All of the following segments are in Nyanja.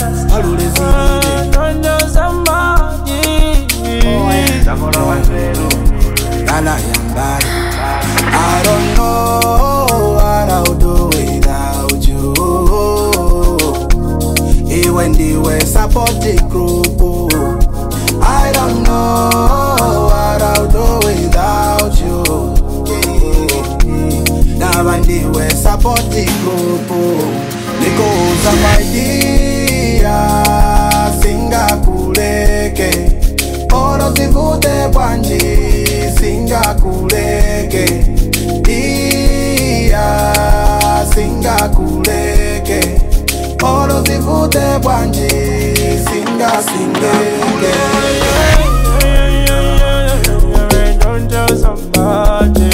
Balule zile Gala Yambali. I don't know what I'll do without you. Even the way support the group. I don't know what I'll do without you. Now when the way support the group. Because of my dear Singa Kuleke. Oro zivute bwanji Singa Kuleke. Dia Singa Kuleke. Oro zivute bwanji Singa Kuleke. Don't tell somebody.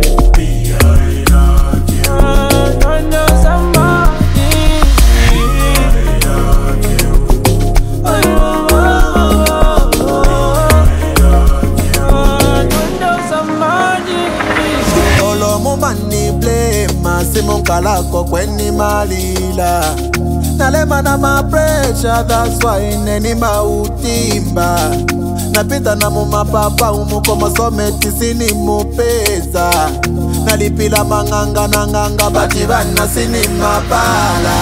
Simon Kalako kweni malila Nalema na ma pressure, that's why neni mautimba Napita na mumapapa umukoma someti sini mupeza Nalipila manganga na nganga batibana sini mapala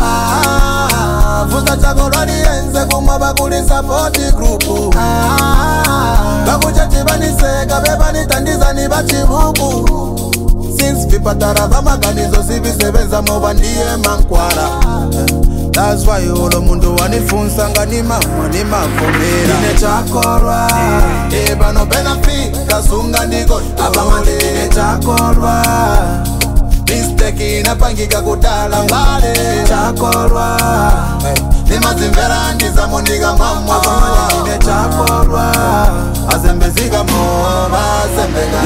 Fuza chagorani enze kumaba kuli support group Bakuchachi baniseka bebani tandiza ni bachibuku Since vipatara vamaganizo sivisebeza moba ndiye mankwara That's why olo mundu wanifunsa nga ni mama ni mafomera Nine chakorwa Eba no benafika sunga ndiko Abamande nine chakorwa Mistake inapangika kutala mbale Chakorwa Nima zimvera ndiza mundiga mama Abamande nine chakorwa Azembezika moba Azembega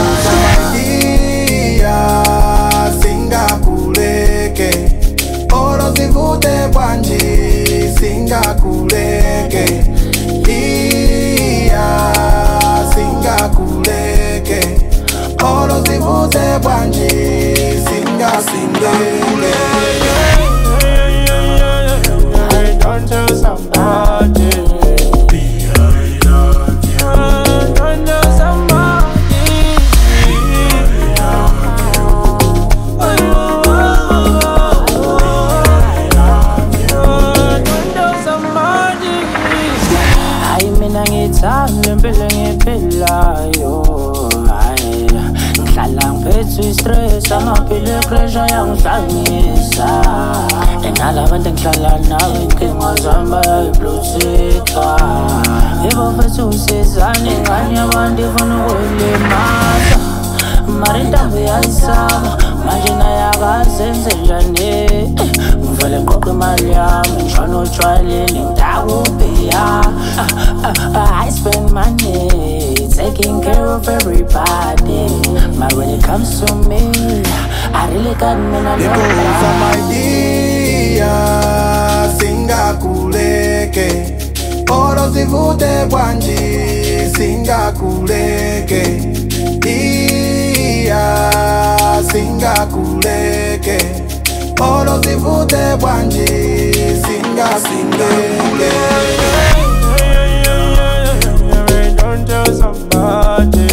Singa Kuleke. Oro zivute bwanji Singa Kuleke. Iya Singa Kuleke. Oro zivute bwanji Singa Kuleke. Don't tell somebody. Ngempela ngiphila yo ngihlala ngiphethe stress amaphilo pressure yangihlanyisa nalabantu engihlala nawe inkinga zami bayayibluthika yebo mfethu usizane ngani abantu ifuna ukulimaza mara intambo yayisaba manje naye akazenze njani ngivele qoqa imali yami ngishona otshwaleni ngidakubhiya I spend money taking care of everybody but when it comes to me I really got me no because of my dear Singa Kuleke Oro zivute bwanji Singa Kuleke Dia Singa Kuleke Oro zivute bwanji Singa Kuleke Don't tell somebody.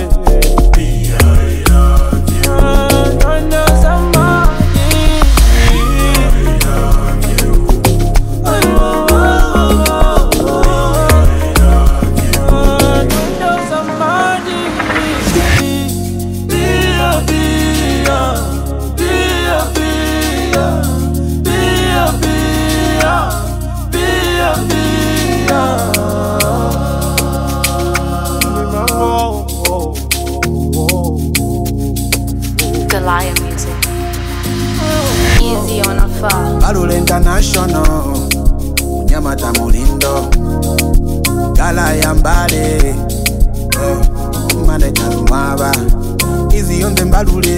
Balule International Nyamata Mulindo Gala Yambali Manager Mwaba Easy on the Balule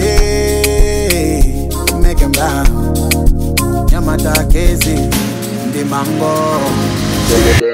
Make him down Nyamata Kezi Ndi Mango